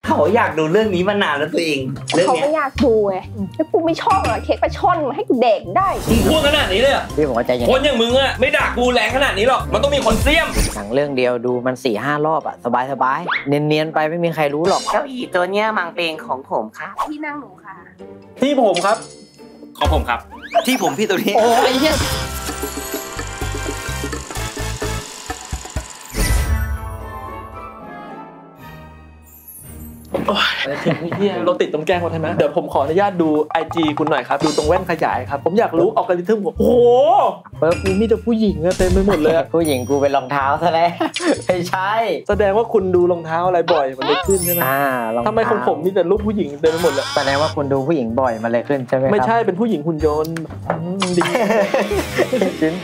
เขาอยากดูเรื่องนี้มานานแล้วตัวเองเขาไม่อยากดูไงถ้ากูไม่ชอบอะเค้กปลาช่อนมาให้กูเด็กได้มึงพูดขนาดนี้เลยพี่ผมว่าใจเย็นคนอย่างมึงอะไม่ด่ากูแรงขนาดนี้หรอกมันต้องมีคนเสี้ยมหนังเรื่องเดียวดูมัน 4-5 รอบอะสบายเนียนๆไปไม่มีใครรู้หรอกเก้าอี้ตัวเนี้ยมังเป็นของผมครับที่นั่งหนูค่ะที่ผมครับของผมครับที่ผมพี่ตัวนี้โอ้ยเหี้ยเราติดตรงแก้งวัฒนะเดี๋ยวผมขออนุญาตดู IG คุณหน่อยครับดูตรงแว่นขยายครับผมอยากรู้อัลกอริทึมผมโอ้โหเปิดมีแต่ผู้หญิงเต็มไปหมดเลยผู้หญิงกูเป็นรองเท้าซะแล้วไม่ใช่แสดงว่าคุณดูรองเท้าอะไรบ่อยมันเลยขึ้นใช่ไหมทำไมของผมมีแต่รูปผู้หญิงเต็มไปหมดเลยแสดงว่าคุณดูผู้หญิงบ่อยมันเลยขึ้นใช่ไหมไม่ใช่เป็นผู้หญิงหุ่นยนต์ดีจริง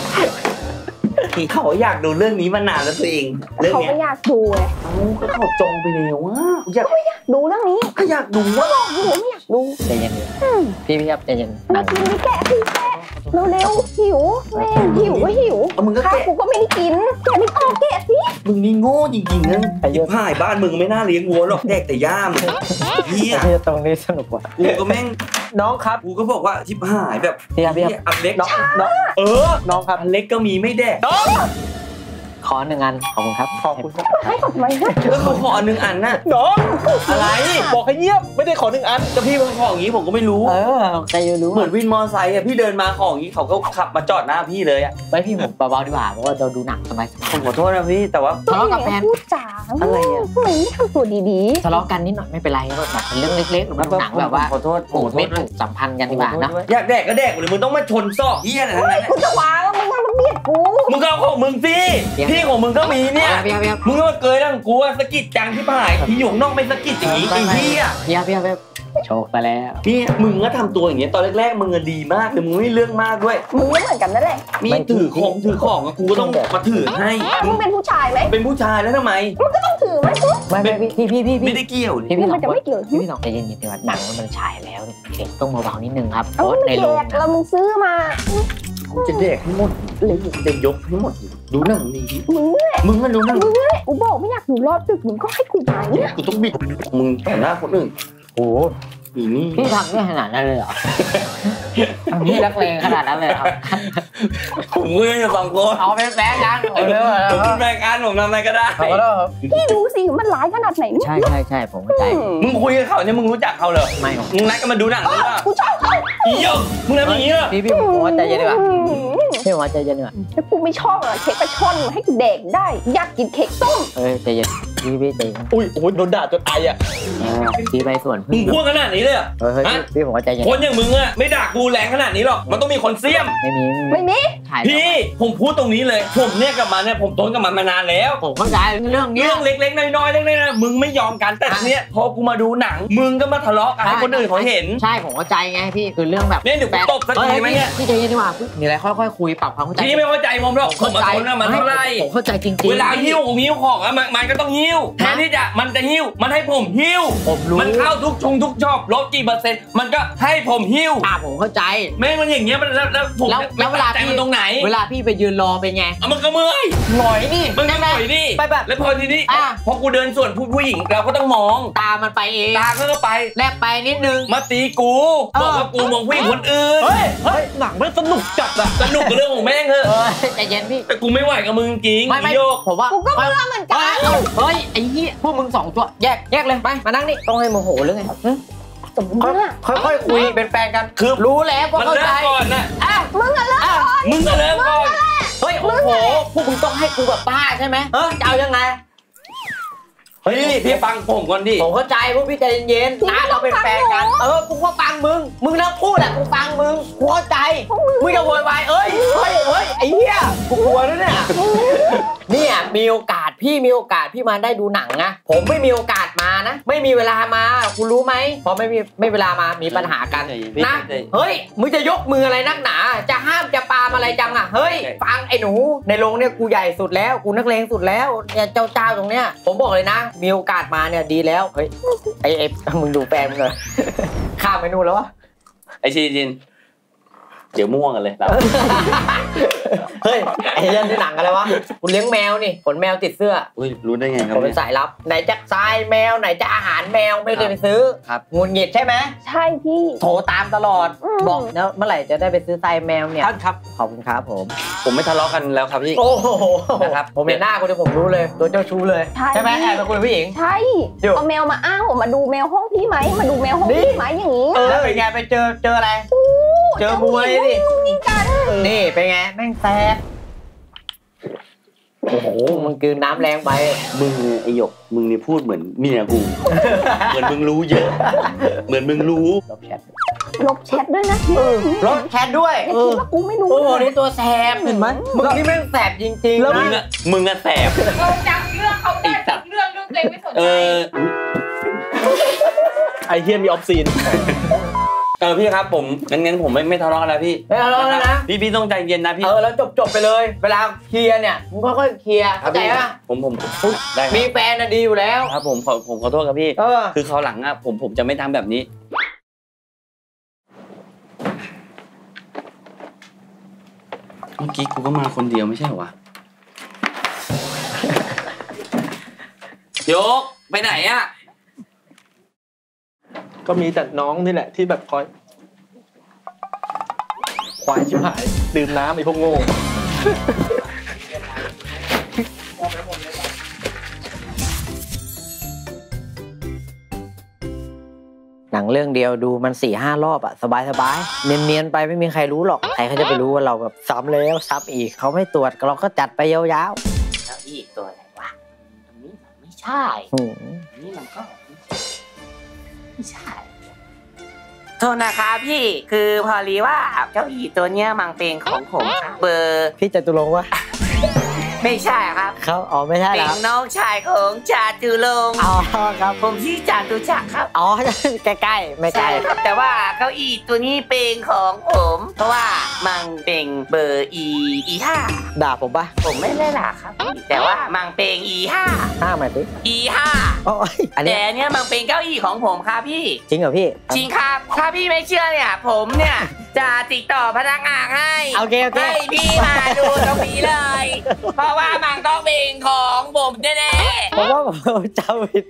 เขาอยากดูเรื่องนี้มานานแล้วตัวเองเขาไม่อยากดูไงเขาจองไปแล้วว่าอยากดูเรื่องนี้ก็อยากดูว่าหนูไม่อยากดูใจเย็นพี่ครับใจเย็นมากินนี่แกะเร็วหิวแม่หิวก็หิวข้าวกูก็ไม่ได้กินแกะไม่ออกแกะสิมึงนี่โง่จริงๆนะไอ้พ่ายบ้านมึงไม่น่าเลี้ยงวัวหรอกแดกแต่ย่ามเฮียตรงนี้สนุกกว่ากูก็แม่งน้องครับกูก็บอกว่าชิบหายแบบพี่อันเล็กน้องน้องครับอันเล็กก็มีไม่แดกขอ1 อันขอบคุณครับขอบคุณครับให้กดไว้นะแล้วเขาขอ1 อันน่ะน้องอะไรบอกให้เงียบไม่ได้ขอ1 อันก็พี่มาขออย่างนี้ผมก็ไม่รู้ใจเย็นรู้เหมือนวินมอไซค์อะพี่เดินมาของอย่างนี้เขาก็ขับมาจอดหน้าพี่เลยอะไม่พี่ผมเบาๆดีกว่าเพราะว่าเราดูหนังสบายผมขอโทษนะพี่แต่ว่าทะเลาะกับแฟนพูดจาอะไรอะทำไมไม่ทำตัวดีๆทะเลาะกันนิดหน่อยไม่เป็นไรก็แบบเป็นเรื่องเล็กๆหรือหนังแบบว่าขอโทษไม่ถูกสัมพันธ์กันดีกว่านะอยากแดกก็แดกหรือมึงต้องมาชนซอกเหี้ยอะไรทั้งนั้นกูจะวางแล้วมึงมาเบียดกูมึงก็เอาของมึงสิพี่ของมึงก็มีเนี่ยมึงก็มาเกยแล้วกูสะกิดจังที่ผ่ายที่อยู่นอกไม่สะกิดอย่างนี้ไอ้เหี้ยพี่โชคไปแล้วพี่มึงก็ทำตัวอย่างเงี้ยตอนแรกๆมึงดีมากแต่มึงไม่เรื่องมากด้วยมึงไม่เหมือนกันนั่นแหละมีถือของกูก็ต้องมาถือให้มึงเป็นผู้ชายไหมเป็นผู้ชายแล้วทำไมมึงก็ต้องถือไหมไม่พี่ไม่ได้เกี่ยวมันจะไม่เกี่ยวพี่สองใจเย็นๆดีกว่าหนังมันฉายแล้วเด็กต้องเบาๆนิดนึงครับในโรงแล้วมึงซื้อมาจะเด็กให้หมดเลยจะยกให้หมดดูหนังนี้มึงก็ดูหนังกูบอกไม่อยากดูรอบดึกมึงก็ให้กูไปเนี่ยกูต้องบิดมึงต่อหน้าคนอื่นโอ้นี่พี่ทำได้ขนาดนั้นเลยเหรอพี่รักเลงขนาดนั้นเลยครับผมก็ยังสองคนเอาเป็นแบงค์กันผมเป็นแบงค์กันผมทำอะไรก็ได้พี่ดูสิมันร้ายขนาดไหนใช่ผมเข้าใจมึงคุยกับเขาเนี่ยมึงรู้จักเขาเหรอไม่มึงนัดกันมาดูหนังหรือเปล่ากูชอบเขาอีโยมึงทำอย่างนี้เหรอพี่ผมว่าใจเย็นดีกว่าพี่ผมว่าใจเย็นดีกว่าถ้ากูไม่ชอบอะเค้กปลาช่อนให้กูเด็กได้อยากกินเค้กต้มใจเย็นพี่ใจเย็นอุ้ยโอ้ยโดนด่าจนไออ่ะพี่ไปส่วนมึงพูดขนาดนี้เลยพี่ผมว่าใจเย็นคนอย่างมึงอะไม่ด่ากูแรงขนาดนี้หรอกมันต้องมีคนเสี้ยมไม่มีพี่ผมพูดตรงนี้เลยผมเนี่ยกับมันเนี่ยผมทนกับมันมานานแล้วผมเข้าใจเรื่องเล็กๆน้อยๆเล็กๆนะมึงไม่ยอมกันแต่เนี่ยพอกูมาดูหนังมึงก็มาทะเลาะกันให้คนอื่นเขาเห็นใช่ผมเข้าใจไงพี่คือเรื่องแบบเนี่ยเดี๋ยวกูตบสักทีไหมเนี่ยพี่ใจเย็นดีกว่ามีอะไรค่อยๆคุยปรับความเข้าใจพี่ไม่เข้าใจผมหรอกผมมาทนมันเท่าไรผมเข้าใจจริงๆเวลาหิ้วของอะมันก็ต้องหิ้วแทนที่จะมันจะหิ้วมันให้ผมหิ้วมันเข้าทุกชอบลดกี่%มันก็ให้ผมหิ้วผมเข้าใจแม่มันอย่างเงี้ยมันแล้วผมแล้วเวลาพี่ตรงไหนเวลาพี่ไปยืนรอเป็นไงมันก็เมื่อยหน่อยนี่มันก็หน่อยนี่ไปแบบแล้วพอทีนี้พอกูเดินส่วนผู้หญิงเราก็ต้องมองตามันไปเองตาก็ไปแลบไปนิดนึงมาตีกูบอกว่ากูมองผู้หญิงคนอื่นเฮ้ยหนังมันสนุกจัดอะสนุกกับเรื่องของแม่งเถอะใจเย็นพี่แต่กูไม่ไหวกับมึงจริงไม่ผมว่ากูก็เมื่อเหมือนกันเฮ้ยไอ้เหี้ยพวกมึง2ตัวแยกเลยไปมานั่งนี่ต้องให้โมโหหรือไงสมมติว่าค่อยๆคุยเป็นแฟนกันคือรู้แล้วว่าเข้าใจก่อนนะมึงอะเลิกก่อนมึงอะเลิกก่อนเฮ้ยโอ้โหพวกมึงต้องให้กูแบบป้าใช่ไหมจะเอายังไงเฮ้ยพี่ฟังผมก่อนดิผมเข้าใจพวกพี่ใจเย็นๆนะเราเป็นแฟนกันกูก็ฟังมึงแล้วพูดแหละกูฟังมึงกูเข้าใจมึงจะโวยวายเฮ้ยไอ้เหี้ยกูกลัวด้วยเนี่ยมีโอกาสพี่มาได้ดูหนังนะผมไม่มีโอกาสมานะไม่มีเวลามาคุณรู้ไหมพอไม่เวลามามีปัญหากันนะเฮ้ยมึงจะยกมืออะไรนักหนาจะห้ามจะปามอะไรจังอ่ะเฮ้ยฟังไอ้หนูในโรงเนี่ยกูใหญ่สุดแล้วกูนักเลงสุดแล้วเนี่ยเจ้าตรงเนี้ยผมบอกเลยนะมีโอกาสมาเนี่ยดีแล้วเฮ้ยไอ้มึงดูแฟนมึงเลยข้ามไปนู่นแล้ววะไอ้ชินเดี๋ยวม่วงกันเลยเราเฮ้ยไอ้เรื่องที่หนังอะไรวะคุณเลี้ยงแมวนี่ขนแมวติดเสื้ออุ้ยรู้ได้ไงครับผมเป็นสายลับไหนจะทรายแมวไหนจะอาหารแมวไม่ได้ไปซื้อครับงุนหงิดใช่ไหมใช่พี่โทรตามตลอด บอกแล้วเมื่อไหร่จะได้ไปซื้อทรายแมวเนี่ยท่านครับขอบคุณครับผมผมไม่ทะเลาะกันแล้วครับพี่โอ้โหนะครับผมเห็นหน้าคุณที่ผมรู้เลยตัวเจ้าชู้เลยใช่ไหมแอบไปคุยกับผู้หญิงใช่เดี๋ยวเอาแมวมาอ้างมาดูแมวห้องพี่ไหมมาดูแมวห้องพี่ไหมอย่างนี้แล้วเป็นไงไปเจออะไร เจอมวยดินี่กันนี่เป็นไงแม่งแซ่บโอ้โหมันกลืนน้ำแรงไปมึงไอหยกมึงนี่พูดเหมือนเมียกู เหมือนมึงรู้เยอะ เหมือนมึงรู้ลบแชทลบแชทด้วยนะลบแชทด้วยอย่าคิดว่ากูไม่รู้โอ้โหนี่ตัวแสบเห็นไหมมึงนี่แม่งแสบจริงๆแล้วนะมึงอะแสบเราจำเรื่องเขาได้ทุกเรื่องตัวเองไม่สนใจไอเฮียมีออฟซีนพี่ครับผมงั้นผมไม่ทะเลาะกันแล้วพี่ไม่เอาแล้วนะพี่ต้องใจเย็นนะพี่แล้วจบไปเลย เวลาเคลียร์เนี่ยมึงค่อยๆเคลียร์เข้าใจป่ะผมได้ครับมีแฟนน่ะดีอยู่แล้วครับผมขอโทษครับพี่คือคราวหลังอะผมจะไม่ทำแบบนี้ เมื่อกี้กูก็มาคนเดียวไม่ใช่เหรอวะ ยกไปไหนอะก็มีแต่น้องนี่แหละที่แบบคอยควายชิบหายดื่มน้ำไอพวกโง่หนังเรื่องเดียวดูมัน 4-5 รอบอะสบายๆเนียนๆไปไม่มีใครรู้หรอกใครเขาจะไปรู้ว่าเราแบบซ้ำแล้วซ้ำอีกเขาไม่ตรวจเราก็จัดไปยาวแล้วอีกตัวอะไรวะตรงนี้มันไม่ใช่ๆอันนี้มันก็ไม่ใช่โทษนะคะพี่คือพอรีว่าเก้าอี้ตัวเนี้ยมันเป็นของผมครับเบอร์พี่จตุรงค์วะไม่ใช่ครับเขาอ๋อไม่ใช่เป็แล้วนน้องชายของจาตุรงค์อ๋อครับผมชื่อจาตุจักรครับอ๋อใกล้ๆไม่ไกลใช่ครับแต่ว่าเก้าอี้ตัวนี้เป็นของผมเพราะว่ามันเป็นเบอร์ E5 ด่าผมปะผมไม่ได้หล่ะครับแต่ว่ามันเป็น E5 ห้ามาสิ E5 อ๋ออันนี้แต่เนี่ยมันเป็นเก้าอี้ของผมครับพี่จริงเหรอพี่จริงครับถ้าพี่ไม่เชื่อเนี่ยผมเนี่ยจะติดต่อพนักงานให้โอเคโอเคให้พี่มาดูตรงนี้เลย เพราะว่ามันต้องเป็นของผมแน่ผมว่าผมจำผิด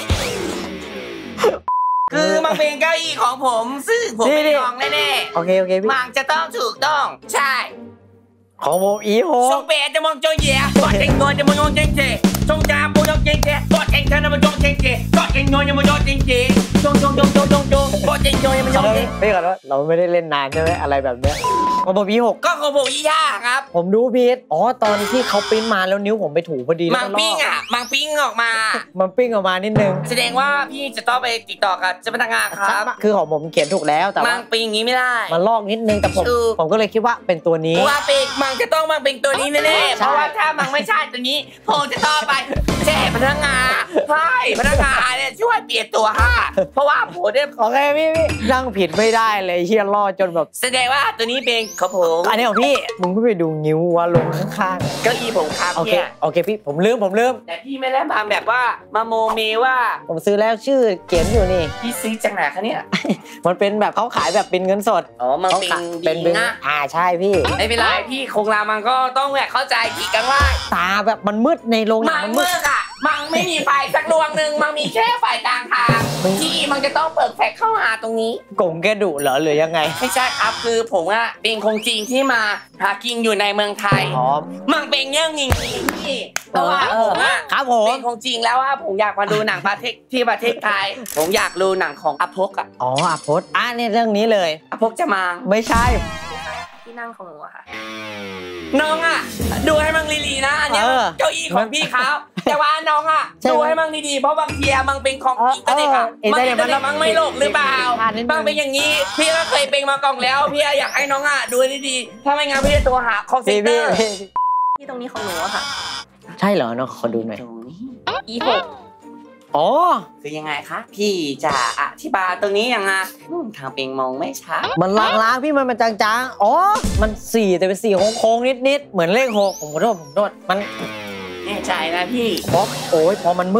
ๆคือมันเป็นเก้าอี้ของผมซึ่งผมเป็นของแน่โอเคโอเคพี่มันจะต้องถูกต้องใช่ของผมE6 ส่งเปจะมองโจเย่กอดเก่งตัวจะมองเก่งเจส่งจาปูต้องเก่งเจกอดเก่งเธอจะมองเก่งเจกอดเก่งน้อยจะมองเก่งเจจงกอดเก่งโจจะมองเก่งพี่ก่อนว่าเราไม่ได้เล่นนานใช่ไหมอะไรแบบเนี้ยของผมE6 ก็ของผมอีย่าครับผมดูพีทอ๋อตอนที่เขาปริ้นมาแล้วนิ้วผมไปถูพอดีมังปิ้งอ่ะมังปิ้งออกมามันปิ้งออกมานิดนึงแสดงว่าพี่จะต้องไปติดต่อกับเจ้าพนักงานครับคือของผมเขียนถูกแล้วแต่มัว่างปิ้งอย่างนี้ไม่ได้มันลอกนิดนึงแต่ผมถูกผมก็เลยคิดว่าเป็นตัวนี้ว่าเป็นมังจะต้องมังเป็นตัวนี้แน่ๆใช่เพราะว่าถ้ามังไม่ใช่ตัวนี้ผมจะต้องไปแจ้พนักงานให้พนักงานเนี่ยช่วยเปลี่ยนตัวให้เพราะว่าผมเนี่ยโอเคพี่นั่งผิดไม่ได้เลยเฮียล่อจนแบบแสดงว่าตัวนี้เป็นของผมอันนี้ของพี่มึงไม่ไปดูนิ้ววะลงข้างเก้าอี้ผมครับๆโอเคเนี่ยโอเคพี่ผมลืมแต่พี่ไม่ได้มาแบบว่ามาโมเมว่าผมซื้อแล้วชื่อเขียนอยู่นี่พี่ซื้อจากไหนคะเนี่ยมันเป็นแบบเขาขายแบบเป็นเงินสดอ๋อมันเขาเป็นขายบิงบิงนะใช่พี่ไม่เป็นไรพี่คงรามันก็ต้องแบบเข้าใจผิดกันว่าตาแบบมันมืดในโรงหนัมังงมันมืเมื่ดออะมังไม่มีไฟสักดวงหนึ่งมันมีแค่ไฟกลางทางที่มันจะต้องเปิดแฟลชเข้าหาตรงนี้กงแกดุเหรอหรือยังไงไม่ใช่ครับคือผมอะเป็นคนจีนที่มาหากินอยู่ในเมืองไทยอ๋อมันเป็นเรื่องจริงๆพี่เพราะว่าผมอะครับผมเป็นคนจีนแล้วว่าผมอยากมาดูหนังประเทศที่ประเทศไทย ผมอยากดูหนังของอภพอะอ๋ออาพจน์เนี่ยเรื่องนี้เลยอภพจะมาไม่ใช่ที่นั่งของหนูอะค่ะน้องอะดูให้มังลีๆนะอันเนี้ยเก้าอี้ของพี่เขาแต่ว่าน้องอะดูให้มังดีๆเพราะบางทีมังเป็นของอินเทอร์เน็ตอะมังไม่โลกหรือเปล่ามังเป็นอย่างนี้พี่ก็เคยเป็นมาก่อนแล้วพี่อยากให้น้องอะดูดีๆถ้าไม่งั้นพี่จะตัวหาคอลเซ็นเตอร์ที่ตรงนี้ของหนูอะค่ะใช่เหรอเนาะขอดูหน่อยตรงนี้E6 อ๋อคือยังไงคะพี่จะอธิบายตรงนี้ยังไงทางเป็นมองไม่ชัดมันลางๆพี่มันจางๆอ๋อมัน4แต่เป็น4โค้งๆนิดๆเหมือนเลข6ผมขอโทษมันแน่ใจนะพี่พอโอ้ยพอมันมืด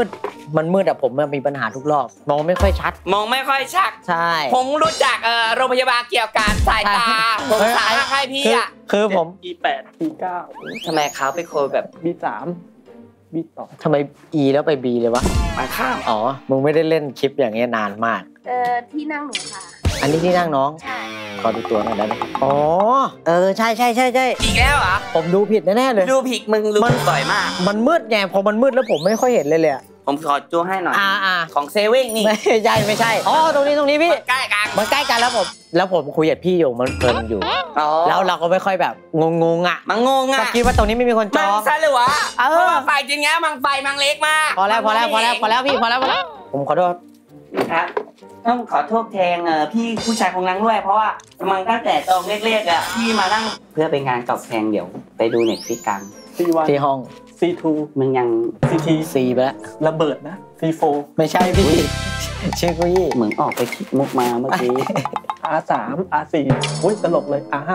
มันมืดอะผมมีปัญหาทุกรอบมองไม่ค่อยชัดมองไม่ค่อยชัดใช่ผมรู้จักโรงพยาบาลเกี่ยวกับสายตาผมสามารถให้พี่อ่ะคือผม B8 B9 ทำไมเขาเป็นคนแบบ B3 B2 ทำไม E แล้วไป B เลยวะมาข้ามอ๋อมึงไม่ได้เล่นคลิปอย่างเงี้ยนานมากที่นั่งหนูค่ะอันนี้ที่นั่งน้องใช่ขอดูตัวหน่อยได้ไหมอ๋อใช่ใช่อีกแล้วเหรอผมดูผิดแน่ๆเลยดูผิดมึงรู้บ่อยมากมันมืดไงพอมันมืดแล้วผมไม่ค่อยเห็นเลยอะผมขอจูให้หน่อยอ่าของเซเว่นนี่ไม่ใช่อ๋อตรงนี้พี่ใกล้กันมันใกล้กันแล้วผมคุยกับพี่อยู่มันเพลินอยู่ แล้วเราก็ไม่ค่อยแบบงงอ่ะมันงงอ่ะก็คิดว่าตรงนี้ไม่มีคนจมัอง งซะหรือวะเออเพราะว่าไฟจริงแล้วมังไฟมังเล็กมากพอแล้วพี่พอแล้วผมขอโทษครับต้องขอโทษแทนพี่ผู้ชายคนนั้นด้วยเพราะว่ามันตั้งแต่ตอนเล็กๆอ่ะพี่มานั่งเพื่อเป็นงานตอบแทนเดี๋ยวไปดูเน็ตฟิกกัน C1 ที่ห้อง C2 มึงยัง CT C ไปแล้วระเบิดนะ C4 ไม่ใช่พี่ชื่อกุยเหมือนออกไปคิดมุกมาเมื่อกี้ R3 R4 อุ้ยตลกเลย R5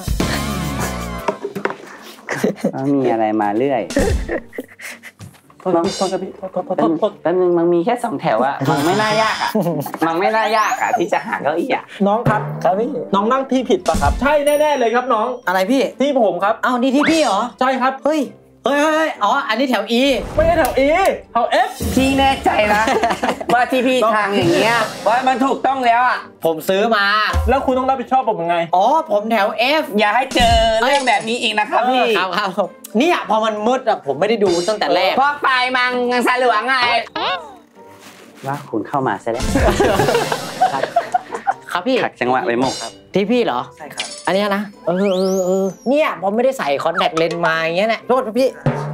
มีอะไรมาเรื่อยโทษครับพี่โทษแป๊บนึงมันมีแค่2 แถวอะมันไม่น่ายากอะมันไม่น่ายากอะที่จะหาเก้าอี้อะน้องครับครับพี่น้องนั่งที่ผิดปะครับ ใช่แน่ๆเลยครับน้องอะไรพี่ที่ผมครับอ้าวนี่ที่พี่เหรอใช่ครับเฮ้ยอ๋ออันนี้แถว E ไม่ใช่แถว E แถว F พี่แน่ใจนะ ว่าที่พี่ทางอย่างเงี้ยว่ามันถูกต้องแล้วอะผมซื้อมาแล้วคุณต้องรับผิดชอบผมยังไงอ๋อผมแถว F อย่าให้เจอเรื่องแบบนี้อีกนะครับพี่ครับเนี่ยพอมันมืดอะผมไม่ได้ดูตั้งแต่แรกเพราะไฟมังสะหลวงไงว่าคุณเข้ามาซะแล้วครับพี่ขัดจังหวะไปหมกครับที่พี่เหรอใช่ครับอันเนี้ยนะเนี่ยผมไม่ได้ใส่คอนแทคเลนส์มาอย่างเงี้ยนะโทษพี่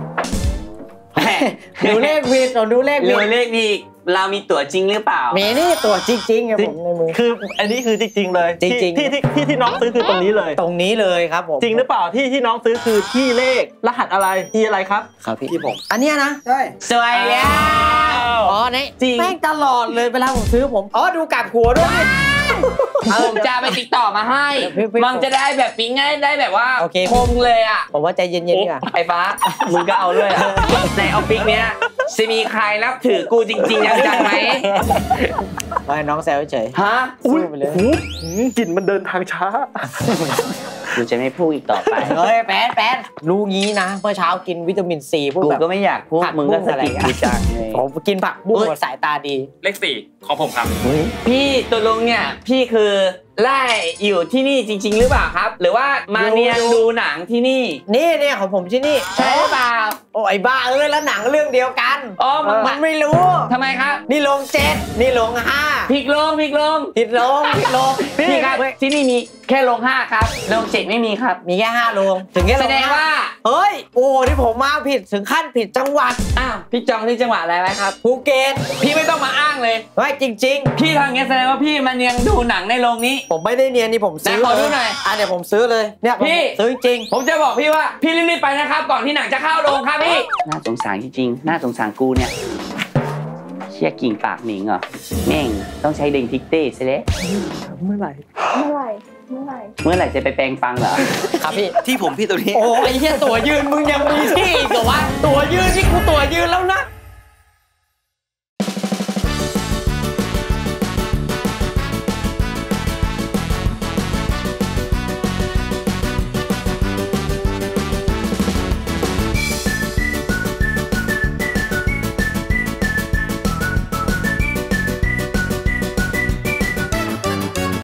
ดูเลขผิดดูเลขผิเร็ดวเลขดีเรามีตั๋วจริงหรือเปล่ามีนี่ตัวจริงๆไงผมในมือคืออันนี้คือจริงๆเลยจริงๆที่น้องซื้อคือตรงนี้เลยตรงนี้เลยครับผมจริงหรือเปล่าที่น้องซื้อคือที่เลขรหัสอะไรที่อะไรครับครับพี่ที่ผมอันเนี้ยนะสวยแล้วอ๋อนี่จริงแม่งตลอดเลยเวลาผมซื้อผมอ๋อดูกลับหัวด้วยผมจะไปติดต่อมาให้พี่มันจะได้แบบปิ๊งง่ายได้แบบว่าโอเคคมเลยอ่ะผมว่าใจเย็นๆดีกว่าไฟฟ้า มึงก็เอาด้วยอะในออฟฟิศเนี้ยจะมีใครนับถือกูจริงๆจังๆไหมไม่น้องแซวเฉยฮะสู้ไปเลยกลิ่นมันเดินทางช้ากูจะไม่พูดอีกต่อไปเฮ้ยแป๊ดรู้งี้นะเมื่อเช้ากินวิตามินซีพวกกูแบบก็ไม่อยากพูดผักมึงก็สะกิดบุ้งอะไรกูจังเลยผมกินผักบุ้งหมดสายตาดีเลข4ของผมครับพี่ตัวลุงเนี่ยพี่คือไล่อยู่ที่นี่จริง ๆ หรือเปล่าครับ หรือว่ามาเนียนดูหนังที่นี่นี่ของผมที่นี่ใช่หรือเปล่าโอ้ยบ้าแล้วหนังเรื่องเดียวกันอ๋อมันไม่รู้ทำไมครับนี่ลง7นี่ลง5 พลิกลงผิดลงพี่ครับที่นี่มีแค่ลง5ครับลง7ไม่มีครับมีแค่5ลงถึงแค่ลแสงดงว่าเฮ้ยโอ้ที่ผมมาผิดถึงขั้นผิดจังหวัดอ้าวพี่จองที่จังหวัดอะไรไว้ครับภูเก็ตพี่ไม่ต้องมาอ้างเลยไม่จริงพี่ทางนี้แสดงว่าพี่มันยังดูหนังในโรงนี้ๆ ผมไม่ได้เนียนนี่ผมซื้อไหนขอดูหน่อยเดี๋ยวผมซื้อเลยเนี่ยผมพี่ซื้อจริงผมจะบอกพี่ว่าพี่รีบๆไปนะครับก่อนที่หนังจะเข้าโรงครับพี่น่าสงสารจริงๆน่าสงสารกูเนี่ยเชี่ยกิ่งปากหนิงเหรอแม่งต้องใช้เด้งทิกเต้ซะแล้วเมื่อไหร่เมื่อไหร่เมื่อไหร่จะไปแปลงฟังเหรอครับพี่ที่ผมพี่ตัวนี้โอ้ยเหี้ยตัวยืนมึงยังมีที่อีกเหรอวะตัวยืนนี่กูตัวยืนแล้วนะ